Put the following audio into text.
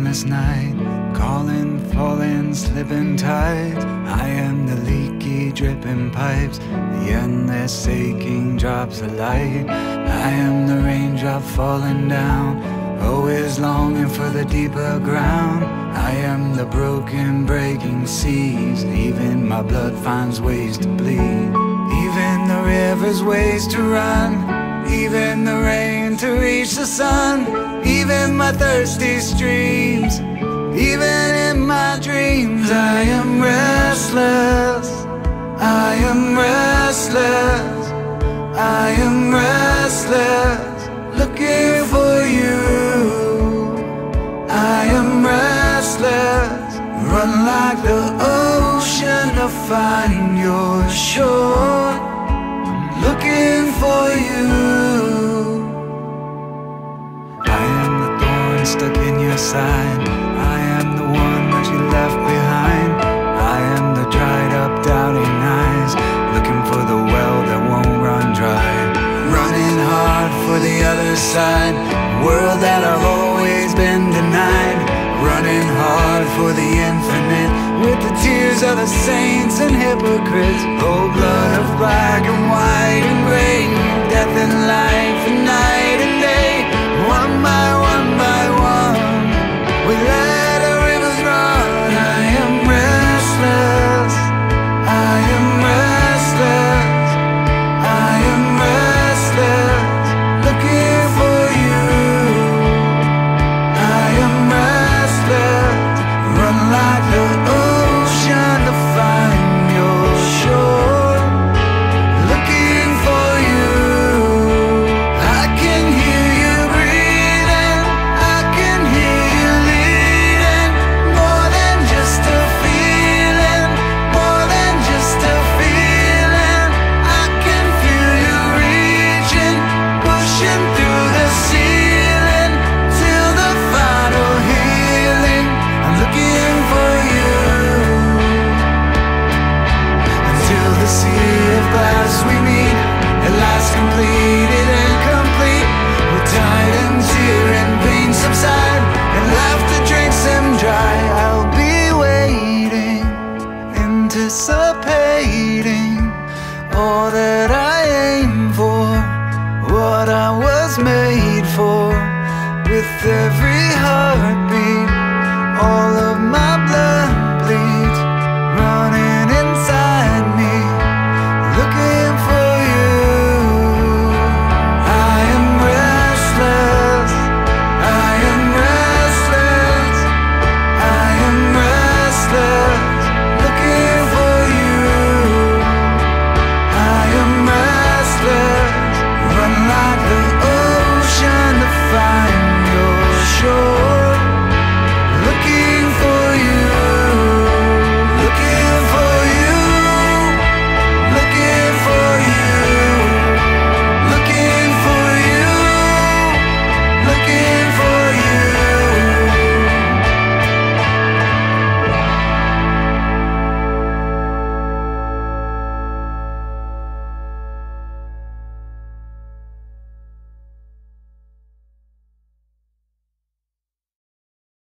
endless night, calling, falling, slipping tides. I am the leaky, dripping pipes, the endless aching drops of light. I am the raindrop falling down, always longing for the deeper ground. I am the broken, breaking seas, even my blood finds ways to bleed. Even the river's ways to run, even the rain to reach the sun. Even my thirsty streams, even in my dreams. I am restless, I am restless, I am restless, looking for you. I am restless, run like the ocean to find your shore, looking for you. I am the thorn stuck in your side, I am the one that you left behind. I am the dried up doubting eyes, looking for the well that won't run dry. Running hard for the other side, world that I've always been denied. Running hard for the infinite, with the tears of the saints and hypocrites. Oh, blood of black and white and gray, death and life and night and day.